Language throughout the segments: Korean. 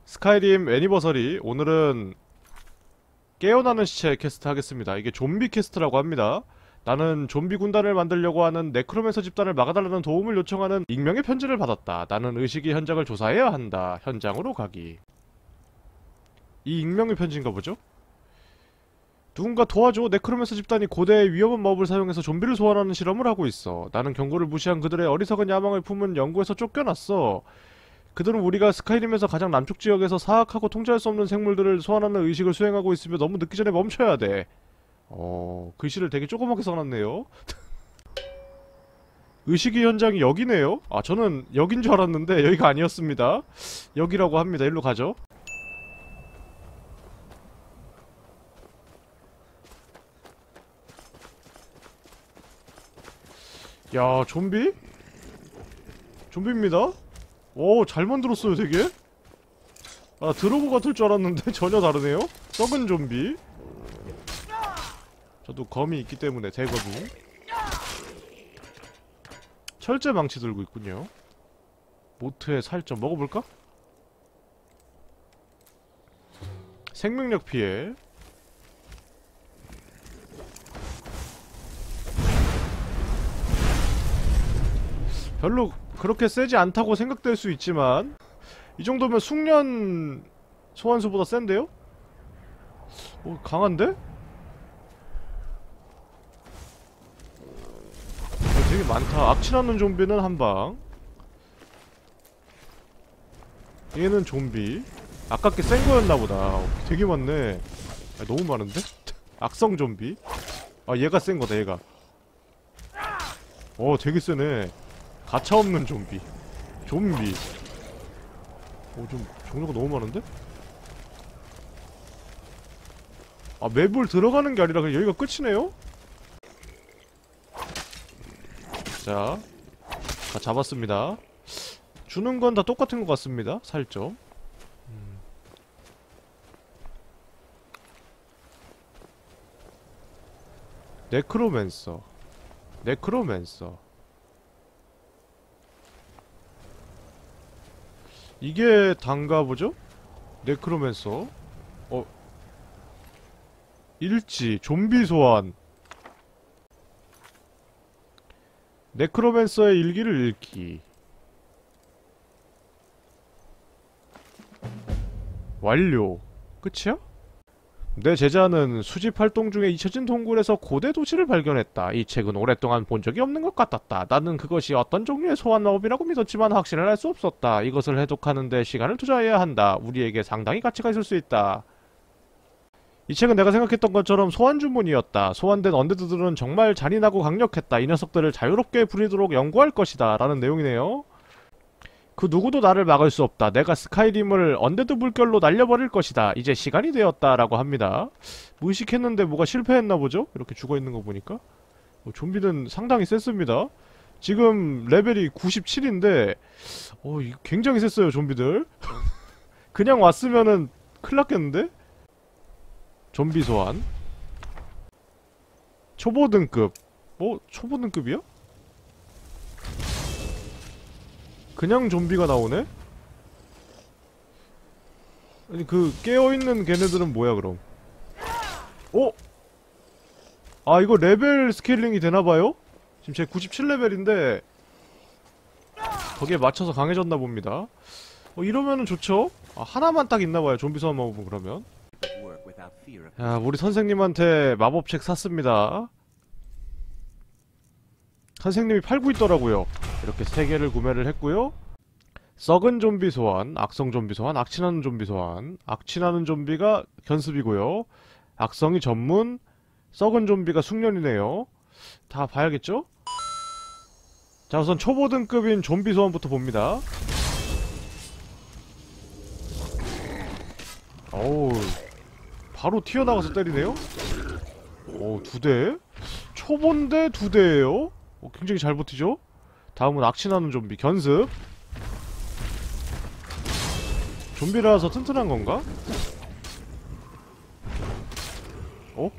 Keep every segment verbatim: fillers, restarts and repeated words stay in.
스카이림 애니버서리. 오늘은 깨어나는 시체 퀘스트 하겠습니다. 이게 좀비 퀘스트라고 합니다. 나는 좀비 군단을 만들려고 하는 네크로맨서 집단을 막아달라는 도움을 요청하는 익명의 편지를 받았다. 나는 의식의 현장을 조사해야 한다. 현장으로 가기. 이 익명의 편지인가 보죠? 누군가 도와줘. 네크로맨서 집단이 고대의 위험한 마법을 사용해서 좀비를 소환하는 실험을 하고 있어. 나는 경고를 무시한 그들의 어리석은 야망을 품은 연구에서 쫓겨났어. 그들은 우리가 스카이림에서 가장 남쪽 지역에서 사악하고 통제할 수 없는 생물들을 소환하는 의식을 수행하고 있으며 너무 늦기 전에 멈춰야 돼. 어... 글씨를 되게 조그맣게 써놨네요. 의식의 현장이 여기네요? 아, 저는 여긴 줄 알았는데 여기가 아니었습니다. 여기라고 합니다. 일로 가죠. 야, 좀비? 좀비입니다? 오, 잘 만들었어요, 되게? 아, 드로그 같을 줄 알았는데 전혀 다르네요? 썩은 좀비. 저도 검이 있기 때문에 대검이. 철제 망치 들고 있군요. 모트의 살점 먹어볼까? 생명력 피해. 별로 그렇게 세지 않다고 생각될 수 있지만 이 정도면 숙련 소환수보다 센데요? 어, 강한데? 어, 되게 많다. 악취나는 좀비는 한방. 얘는 좀비. 아깝게 센 거였나보다. 어, 되게 많네. 아, 너무 많은데? 악성 좀비. 아, 얘가 센 거다, 얘가. 어, 되게 세네. 가차없는 좀비. 좀비. 어, 좀 종류가 너무 많은데? 아, 맵을 들어가는 게 아니라 그냥 여기가 끝이네요? 자, 다 잡았습니다. 주는 건 다 똑같은 것 같습니다. 살점. 음. 네크로맨서. 네크로맨서. 이게 단가 보죠? 네크로맨서. 어. 일지, 좀비 소환. 네크로맨서의 일기를 읽기. 완료. 끝이야? 내 제자는 수집 활동 중에 잊혀진 동굴에서 고대 도시를 발견했다. 이 책은 오랫동안 본 적이 없는 것 같았다. 나는 그것이 어떤 종류의 소환 마법이라고 믿었지만 확신을 할 수 없었다. 이것을 해독하는데 시간을 투자해야 한다. 우리에게 상당히 가치가 있을 수 있다. 이 책은 내가 생각했던 것처럼 소환 주문이었다. 소환된 언데드들은 정말 잔인하고 강력했다. 이 녀석들을 자유롭게 부리도록 연구할 것이다. 라는 내용이네요. 그 누구도 나를 막을 수 없다. 내가 스카이림을 언데드 물결로 날려버릴 것이다. 이제 시간이 되었다. 라고 합니다. 무의식했는데 뭐가 실패했나 보죠? 이렇게 죽어있는 거 보니까. 어, 좀비는 상당히 셌습니다. 지금 레벨이 구십칠인데 어, 굉장히 셌어요, 좀비들. 그냥 왔으면은 큰일 났겠는데? 좀비 소환. 초보 등급. 어? 초보 등급이야? 그냥 좀비가 나오네? 아니 그 깨어있는 걔네들은 뭐야 그럼? 어? 아, 이거 레벨 스케일링이 되나봐요? 지금 제 구십칠 레벨인데 거기에 맞춰서 강해졌나 봅니다. 어, 이러면은 좋죠? 아, 하나만 딱 있나봐요, 좀비 소환 마법은. 그러면 야, 우리 선생님한테 마법책 샀습니다. 선생님이 팔고 있더라고요. 이렇게 세 개를 구매를 했고요. 썩은 좀비 소환, 악성 좀비 소환, 악취나는 좀비 소환. 악취나는 좀비가 견습이고요. 악성이 전문, 썩은 좀비가 숙련이네요. 다 봐야겠죠? 자, 우선 초보 등급인 좀비 소환부터 봅니다. 어우, 바로 튀어나가서 때리네요? 오, 두 대? 초보인데 두 대예요? 어, 굉장히 잘 버티죠? 다음은 악취나는 좀비 견습. 좀비라서 튼튼한 건가? 어?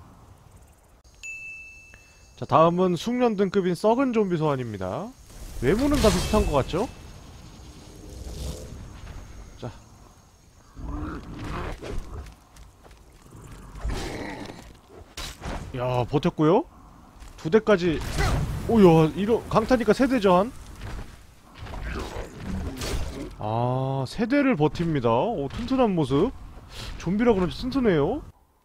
자, 다음은 숙련 등급인 썩은 좀비 소환입니다. 외모는 다 비슷한 것 같죠? 자, 야, 버텼고요. 두 대까지. 오야, 이러 강타니까 세 대죠 한. 아, 세 대를 버팁니다. 오, 튼튼한 모습. 좀비라 그런지 튼튼해요.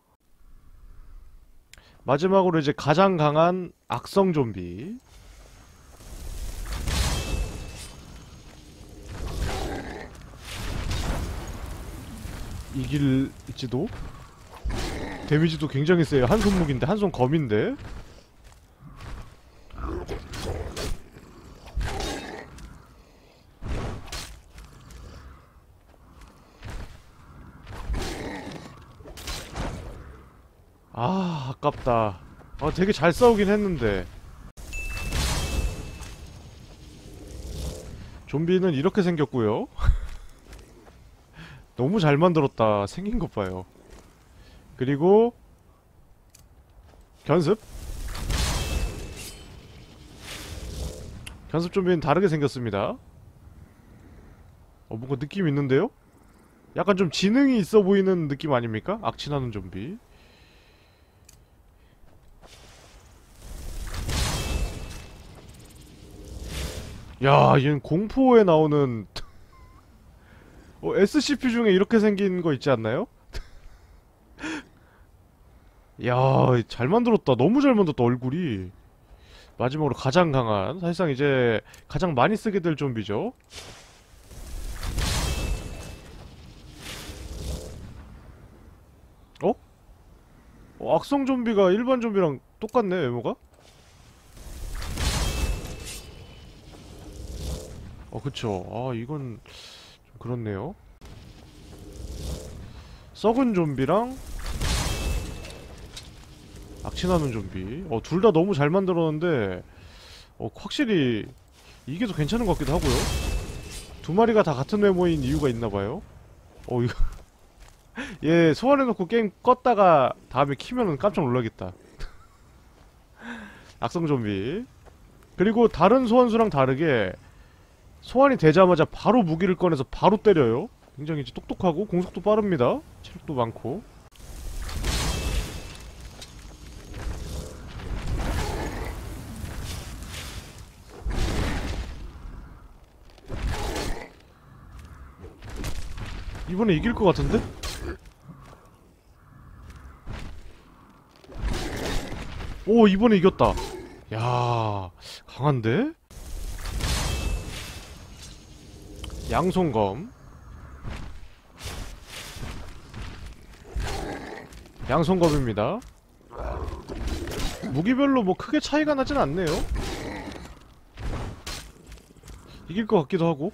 마지막으로 이제 가장 강한 악성 좀비. 이길지도? 데미지도 굉장히 세요. 한 손 무기인데, 한 손 검인데. 아, 아깝다. 아, 되게 잘 싸우긴 했는데. 좀비는 이렇게 생겼고요. 너무 잘 만들었다. 생긴 것 봐요. 그리고 견습. 견습 좀비는 다르게 생겼습니다. 어, 뭔가 느낌 있는데요? 약간 좀 지능이 있어 보이는 느낌 아닙니까? 악취나는 좀비. 야, 얘는 공포에 나오는 어, 에스씨피 중에 이렇게 생긴 거 있지 않나요? 야, 잘 만들었다. 너무 잘 만들었다, 얼굴이. 마지막으로 가장 강한, 사실상 이제 가장 많이 쓰게 될 좀비죠. 어? 어, 악성 좀비가 일반 좀비랑 똑같네, 외모가? 어, 그쵸. 아, 이건 좀 그렇네요. 썩은 좀비랑 악취나는 좀비. 어, 둘 다 너무 잘 만들었는데, 어, 확실히 이게 더 괜찮은 것 같기도 하고요. 두 마리가 다 같은 외모인 이유가 있나봐요. 어, 이거 얘 소환해놓고 게임 껐다가 다음에 키면은 깜짝 놀라겠다. 악성 좀비. 그리고 다른 소환수랑 다르게 소환이 되자마자 바로 무기를 꺼내서 바로 때려요. 굉장히 이제 똑똑하고 공속도 빠릅니다. 체력도 많고. 이번에 이길 것 같은데? 오, 이번에 이겼다. 야, 강한데? 양손검. 양손검입니다. 무기별로 뭐 크게 차이가 나진 않네요. 이길 것 같기도 하고.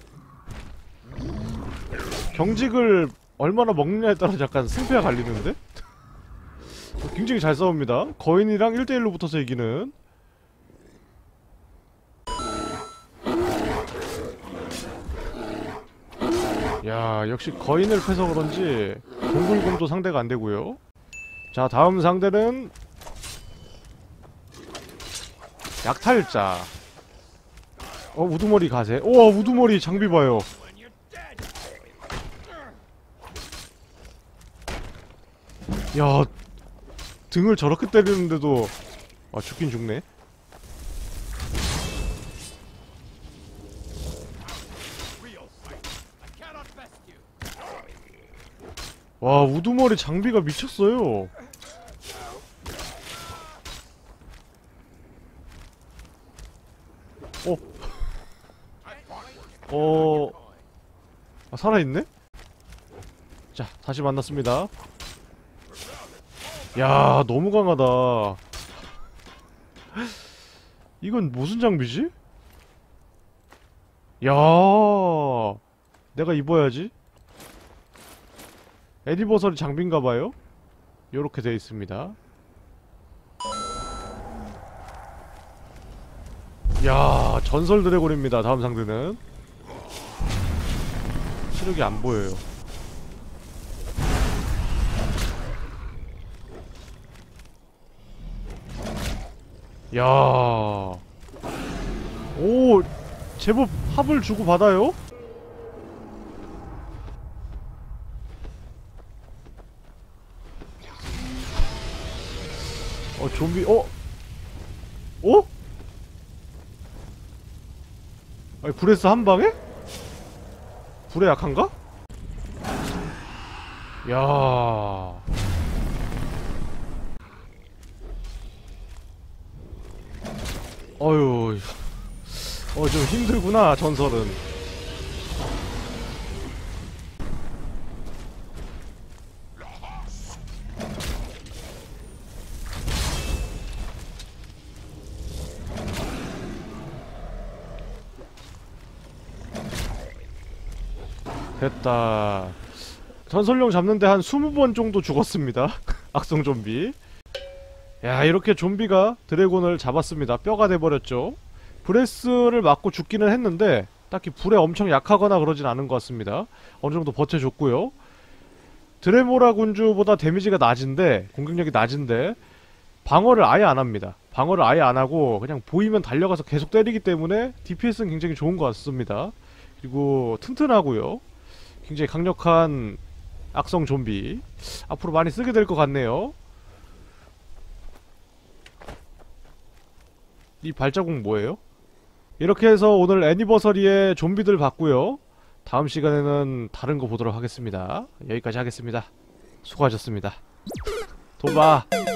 경직을 얼마나 먹느냐에 따라 약간 승패가 갈리는데? 굉장히 잘 싸웁니다. 거인이랑 일 대 일로 붙어서 이기는. 야, 역시 거인을 패서 그런지 동굴곰도 상대가 안되고요. 자, 다음 상대는 약탈자. 어, 우두머리 가세. 우와, 우두머리 장비 봐요. 야, 등을 저렇게 때리는데도 아, 죽긴 죽네. 와, 우두머리 장비가 미쳤어요. 어? 어... 아, 살아있네? 자, 다시 만났습니다. 야, 너무 강하다. 이건 무슨 장비지? 야, 내가 입어야지. 에디버설이 장비인가봐요? 요렇게 되어 있습니다. 야, 전설 드래곤입니다. 다음 상대는 체력이 안 보여요. 야, 오, 제법 합을 주고 받아요? 어 좀비 어? 어? 아니 브레스 한 방에? 불에 약한가? 야. 어휴. 어 좀 힘들구나 전설은. 됐다. 전설용 잡는데 한 스무 번 정도 죽었습니다. 악성 좀비. 야, 이렇게 좀비가 드래곤을 잡았습니다. 뼈가 돼버렸죠. 브레스를 맞고 죽기는 했는데 딱히 불에 엄청 약하거나 그러진 않은 것 같습니다. 어느 정도 버텨줬고요. 드레모라 군주보다 데미지가 낮은데, 공격력이 낮은데 방어를 아예 안 합니다. 방어를 아예 안 하고 그냥 보이면 달려가서 계속 때리기 때문에 디피에스는 굉장히 좋은 것 같습니다. 그리고 튼튼하고요. 굉장히 강력한 악성 좀비. 앞으로 많이 쓰게 될 것 같네요. 이 발자국 뭐예요? 이렇게 해서 오늘 애니버서리의 좀비들 봤고요. 다음 시간에는 다른 거 보도록 하겠습니다. 여기까지 하겠습니다. 수고하셨습니다. 도바.